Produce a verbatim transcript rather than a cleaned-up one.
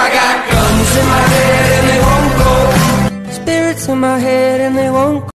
I got guns in my head and they won't go. Spirits in my head and they won't go.